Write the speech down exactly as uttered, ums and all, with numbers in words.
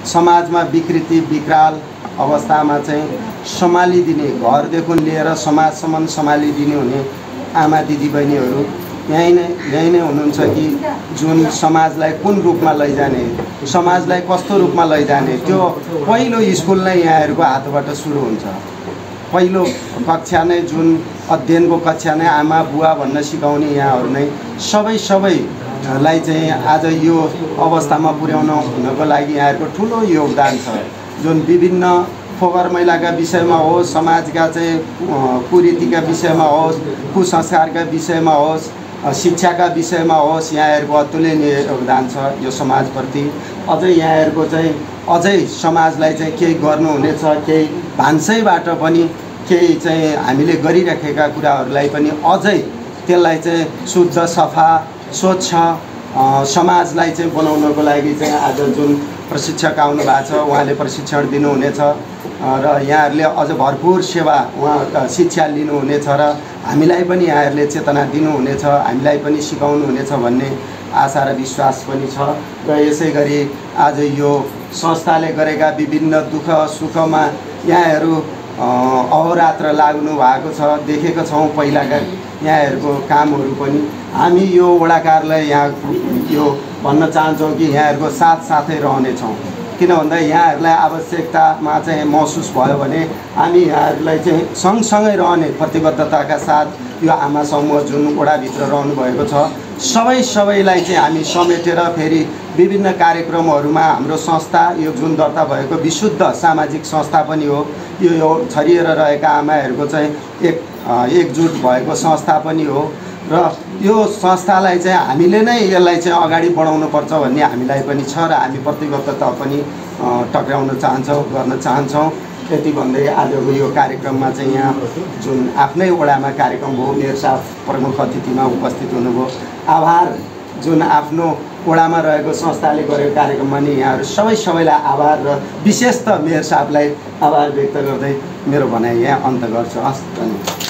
समाजमा विकृति विकराल अवस्थामा चाहिँ सम्हालिदिने, घरदेखि लिएर समाजसम्म सम्हालिदिने हुने आमा दिदीबहिनीहरू यहीँ नै यहीँ नै हुनुहुन्छ कि जुन समाजलाई कुन रूपमा लैजाने, समाजलाई कस्तो रूपमा लैजाने, त्यो पहिलो स्कुल नै यहाँहरूको हातबाट सुरु हुन्छ। पहिलो कक्षा नै जुन अध्ययनको कक्षा नै आमा बुवा भन्न सिकाउने यहाँहरू नै सबै सबैलाई चाहिँ आज यो अवस्थामा पुर्याउन हुनको लागि यहाँहरूको ठुलो योगदान छ। जुन विभिन्न फोहोर मैलाका विषयमा होस्, समाजका चाहिँ कुरीतिका विषयमा होस्, कुसंस्कारका विषयमा होस्, शिक्षाका विषयमा होस्, यहाँहरूको अतुलनीय योगदान छ यो समाजप्रति। अझै यहाँहरूको चाहिँ अझै समाजलाई चाहिँ केही गर्नुहुनेछ, केही भान्सैबाट पनि केही चाहिँ हामीले गरिराखेका कुराहरूलाई पनि अझै त्यसलाई चाहिँ शुद्ध सफा स्वच्छ समाजलाई चाहिँ बनाउनको लागि चाहिँ आज जुन प्रशिक्षक आउनु भएको छ उहाँले प्रशिक्षण दिनुहुनेछ र यहाँहरूले अझ भरपुर सेवा उहाँ शिक्षा लिनुहुनेछ र हामीलाई पनि यहाँहरूले चेतना दिनुहुनेछ, हामीलाई पनि सिकाउनुहुनेछ भन्ने आशा र विश्वास पनि छ। र यसै गरी आज यो संस्थाले गरेका विभिन्न दुःख सुखमा यहाँहरू अहोरात्र लाग्नु भएको छ, देखेको छौँ पहिलाका यहाँहरूको कामहरू पनि। हामी यो वडा कार्यालय यहाँ यो भन्न चाहन्छौँ कि यहाँहरूको साथ साथै रहनेछौँ, किन भन्दा यहाँहरूलाई आवश्यकतामा चाहिँ महसुस भयो भने हामी यहाँहरूलाई चाहिँ सँगसँगै रहने प्रतिबद्धताका साथ यो आमा समूह जुन वडाभित्र रहनुभएको छ सबै सबैलाई चाहिँ हामी समेटेर फेरि विभिन्न कार्यक्रमहरूमा हाम्रो संस्था यो जुन दर्ता भएको विशुद्ध सामाजिक संस्था पनि हो, यो यो छरिएर रहेका आमाहरूको चाहिँ एक एकजुट भएको संस्था पनि हो र यो संस्थालाई चाहिँ हामीले नै यसलाई चाहिँ अगाडि बढाउनुपर्छ भन्ने हामीलाई पनि छ र हामी प्रतिबद्धता पनि टक्राउन चाहन्छौँ, गर्न चाहन्छौँ। यति भन्दै आजको यो कार्यक्रममा चाहिँ यहाँ जुन आफ्नै वडामा कार्यक्रम भयो, मेयर साहब प्रमुख अतिथिमा उपस्थित हुनुभयो। आभार जुन आफ्नो वडामा रहेको संस्थाले गरेको कार्यक्रममा नि यहाँहरू सबै सबैलाई आभार र विशेष त मेयर साहबलाई आभार व्यक्त गर्दै मेरो भनाइ यहाँ अन्त गर्छु। हस्, धन्यवाद।